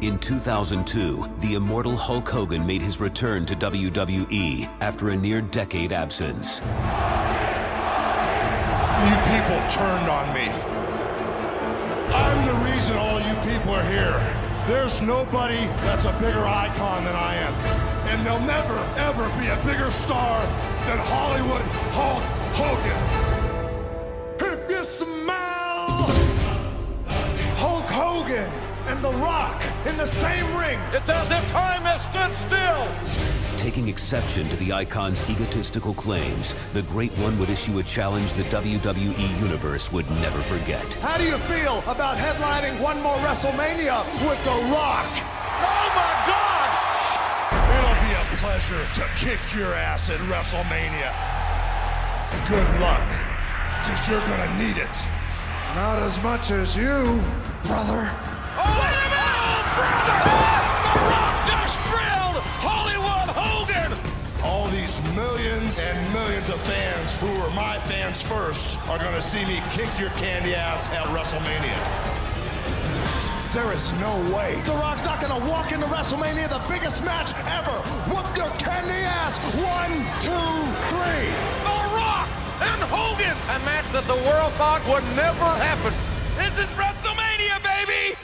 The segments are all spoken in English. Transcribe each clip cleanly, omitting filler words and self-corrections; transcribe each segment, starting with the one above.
In 2002, the immortal Hulk Hogan made his return to WWE after a near-decade absence. You people turned on me. I'm the reason all you people are here. There's nobody that's a bigger icon than I am. And there'll never, ever be a bigger star than Hollywood Hulk Hogan. If you smell Hulk Hogan and The Rock in the same ring, it's as if time has stood still. Taking exception to the icon's egotistical claims, the Great One would issue a challenge the WWE Universe would never forget. how do you feel about headlining one more WrestleMania with The Rock? Oh my God! It'll be a pleasure to kick your ass at WrestleMania. Good luck, because you're gonna need it. Not as much as you, brother. Oh, wait a minute! Brother! The Rock just drilled Hollywood Hogan! All these millions and millions of fans who were my fans first are gonna see me kick your candy ass at WrestleMania. There is no way The Rock's not gonna walk into WrestleMania, the biggest match ever. Whoop your candy ass. 1, 2, 3. The Rock and Hogan! A match that the world thought would never happen. This is WrestleMania, baby!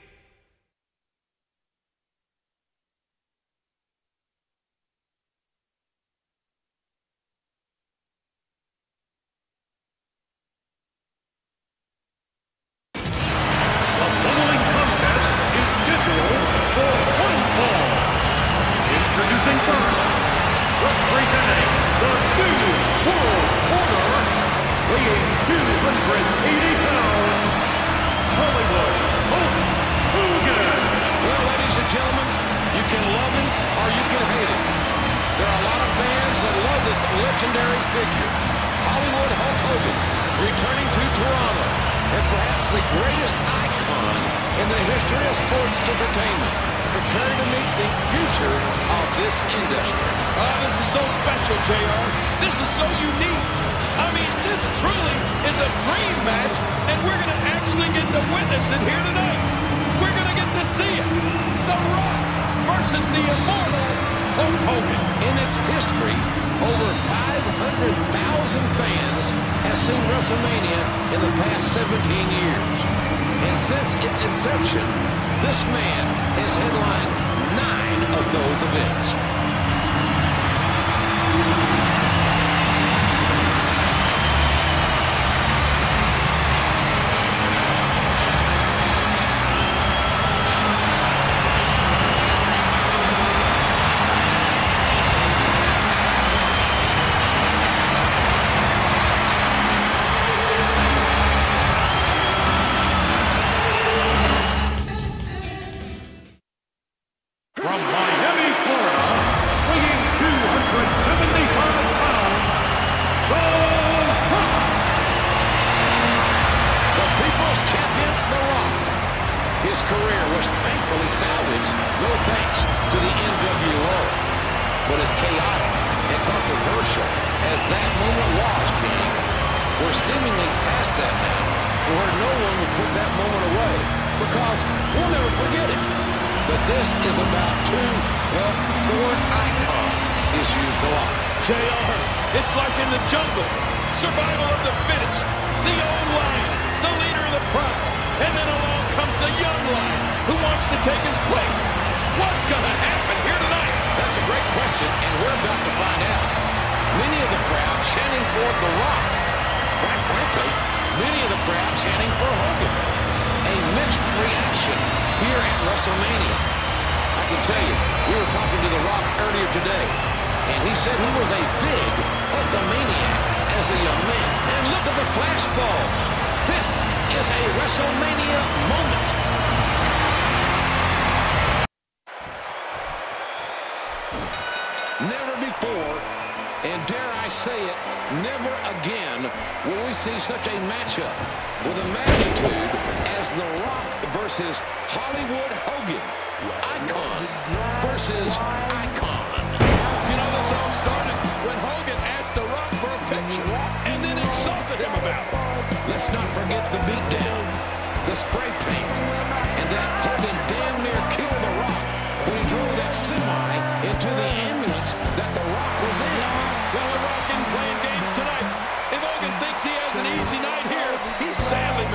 Introducing first, representing the New World Order, weighing 280 pounds, Hollywood Hulk Hogan. Well, ladies and gentlemen, you can love him or you can hate him. There are a lot of fans that love this legendary figure. Hollywood Hulk Hogan, returning to Toronto, and perhaps the greatest icon in the history of sports entertainment, preparing to meet the future of this industry. Oh, this is so special, JR. This is so unique. I mean, this truly is a dream match, and we're going to actually get to witness it here tonight. We're going to get to see it. The Rock versus the immortal Hulk Hogan. In its history, over 500,000 fans have seen WrestleMania in the past 17 years. And since its inception, this man has headlined 9 of those events. From Miami, Florida, weighing 275 pounds, The Rock. The People's Champion, The Rock. His career was thankfully salvaged, no thanks to the NWO. But as chaotic and controversial as that moment was, King, we're seemingly past that now, where no one will put that moment away, because we'll never forget it. But this is about two, well, the word icon is used a lot. JR, it's like in the jungle. Survival of the fittest. The old lion, the leader of the pack. And then along comes the young lion who wants to take his place. What's going to happen here tonight? That's a great question, and we're about to find out. Many of the crowd chanting for The Rock. Quite frankly, many of the crowd chanting for Hogan. A mixed reaction here at WrestleMania. I can tell you, we were talking to The Rock earlier today, and he said he was a big Hulkamaniac as a young man. And look at the flashbulbs. This is a WrestleMania moment. Never before, and dare I say it, never again will we see such a matchup with a magnitude as The Rock versus Hollywood Hogan. Icon versus icon. You know, this all started when Hogan asked The Rock for a picture and then insulted him about it. Let's not forget the beatdown, the spray paint, and that Hogan damn near killed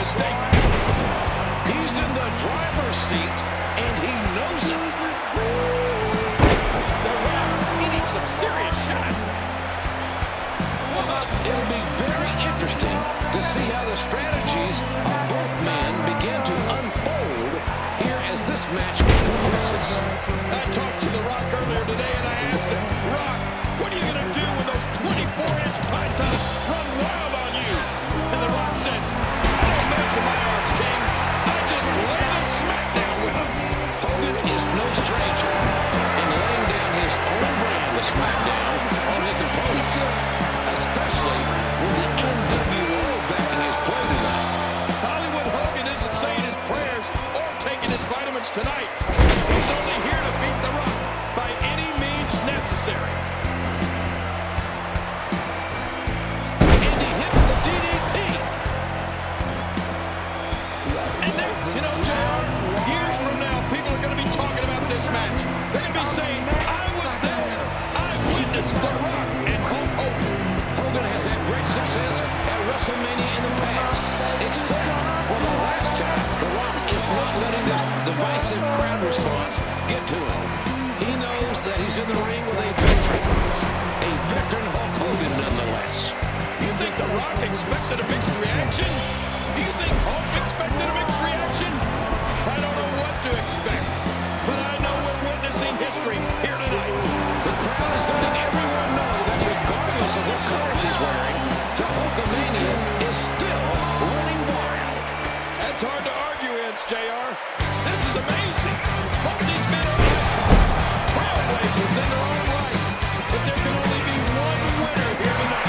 mistake. He's in the driver's seat, and he knows it. The Rock's eating some serious shots. It'll be very interesting to see how the strategies of both men begin to unfold here as this match progresses. I talked to The Rock earlier today, and I asked him, Rock, what are you going to do when those 24-inch pythons run wild on you? And The Rock said, I don't measure my arms, King. I just lay the smackdown with them. Hogan is no stranger in laying down his own brand of smackdown on his opponents, especially with the NWO backing his play tonight. Hollywood Hogan isn't saying his prayers or taking his vitamins tonight. He's only here to beat The Rock by any means necessary. And he hits the DDT. And then, you know, JR, years from now, people are going to be talking about this match. They're going to be saying, I was there. I witnessed The Rock and Hulk Hogan. Hogan has had great success at WrestleMania in the past, except for the last time. The Rock is not letting this divisive crowd response get to him. He knows that he's in the ring with a veteran Hulk Hogan nonetheless. You think The Rock expected a mixed reaction? Do you think Hulk expected a mixed reaction? I don't know what to expect, but I know we're witnessing history here tonight. The crowd is letting everyone know that regardless of what colors he's wearing, the Hulkamania is still running wild. That's hard to argue against, JR. This is amazing. Both these men are trailblazers in their own right, but there can only be one winner here tonight.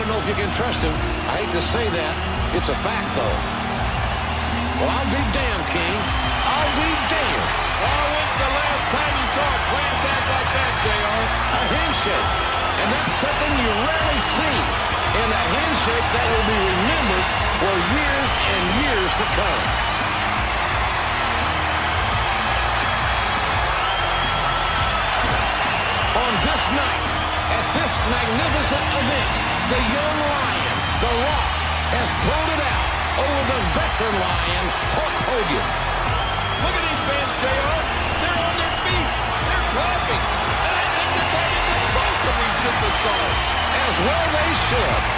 don't know if you can trust him. I hate to say that. It's a fact, though. Well, I'll be damned, King. I'll be damned. Oh, when's the last time you saw a class act like that, JR? A handshake. And that's something you rarely see. And a handshake that will be remembered for years and years to come. On this night, at this magnificent event, the young lion, The Rock, has pulled it out over the veteran lion, Hulk Hogan. Look at these fans, JR. They're on their feet. They're clapping. And I think they're fighting with both of these superstars. As well they should.